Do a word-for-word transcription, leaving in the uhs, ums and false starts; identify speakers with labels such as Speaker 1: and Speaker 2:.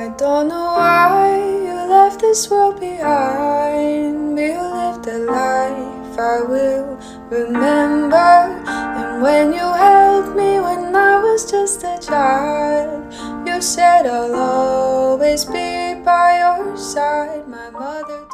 Speaker 1: I don't know why you left this world behind, but you lived a life I will remember. And when you held me when I was just a child, you said I'll always be by your side. My mother